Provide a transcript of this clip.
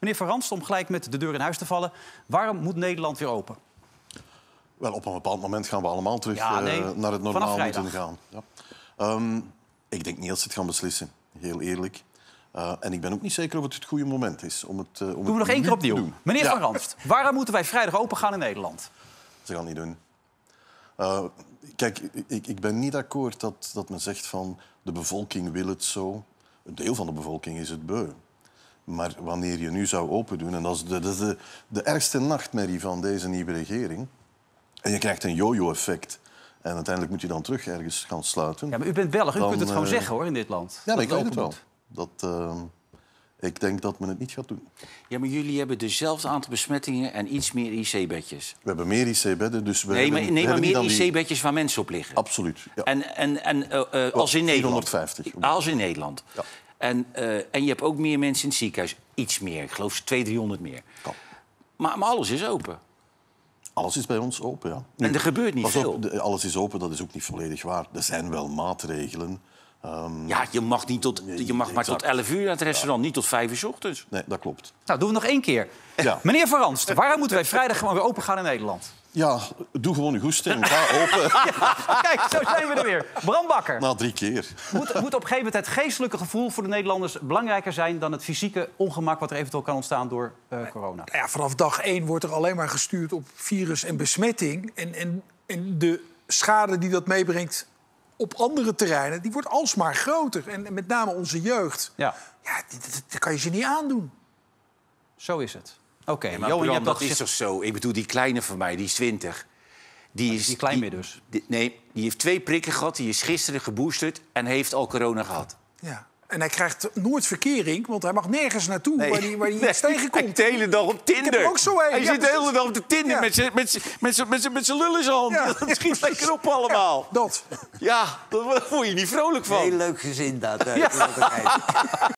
Meneer Van Ranst, om gelijk met de deur in huis te vallen. Waarom moet Nederland weer open? Wel, op een bepaald moment gaan we allemaal terug naar het normaal moeten gaan. Ja. Ik denk niet dat ze het gaan beslissen, heel eerlijk. En ik ben ook niet zeker of het het goede moment is om het Doen we nog één keer opnieuw. Meneer Van Ranst, waarom moeten wij vrijdag open gaan in Nederland? Ze gaan het niet doen. Kijk, ik ben niet akkoord dat men zegt van de bevolking wil het zo. Een deel van de bevolking is het beu. Maar wanneer je nu zou open doen, en dat is de ergste nachtmerrie van deze nieuwe regering, en je krijgt een yo-yo-effect. En uiteindelijk moet je dan terug ergens gaan sluiten. Ja, maar u bent Belg, u kunt het gewoon zeggen hoor in dit land. Ja, ik weet het wel. Ik denk dat men het niet gaat doen. Ja, maar jullie hebben dezelfde aantal besmettingen en iets meer IC-bedjes. We hebben meer IC-bedden, dus we maar meer die... IC-bedjes waar mensen op liggen. Absoluut. Ja. Als in Nederland. 450. Als in Nederland. Ja. En je hebt ook meer mensen in het ziekenhuis. Iets meer, ik geloof 200-300 meer. Ja. Maar alles is open. Alles is bij ons open, ja. Nu, en er gebeurt niet veel. Alles is open, dat is ook niet volledig waar. Er zijn wel maatregelen. Ja, je mag maar tot 11 uur naar het restaurant, niet tot 5 uur 's ochtends. Nee, dat klopt. Nou, doen we nog één keer. Ja. Meneer Van Ranst, waarom moeten wij vrijdag gewoon weer open gaan in Nederland? Ja, doe gewoon een goesting. Ga open. Ja, kijk, zo zijn we er weer. Bram Bakker. Na 3 keer. Moet op een gegeven moment het geestelijke gevoel voor de Nederlanders belangrijker zijn dan het fysieke ongemak wat er eventueel kan ontstaan door corona? Ja, vanaf dag 1 wordt er alleen maar gestuurd op virus en besmetting. En de schade die dat meebrengt op andere terreinen, die wordt alsmaar groter. En met name onze jeugd. Ja, dat kan je ze niet aandoen. zo is het. Oké, Maar Johan, je Bram, hebt dat dat is toch zo? Ik bedoel, die kleine van mij, die is 20. Die is klein meer dus. Die heeft 2 prikken gehad. Die is gisteren geboosterd en heeft al corona gehad. Ja. En hij krijgt nooit verkering, want hij mag nergens naartoe waar hij iets tegenkomt. Hij zit de hele dag op Tinder. Ik heb er ook zo een. Hij zit de hele dag op de Tinder met zijn lul in zijn hand. Ja. Dat schiet lekker op allemaal. Dat. Ja, daar word je niet vrolijk van. Heel leuk gezin dat.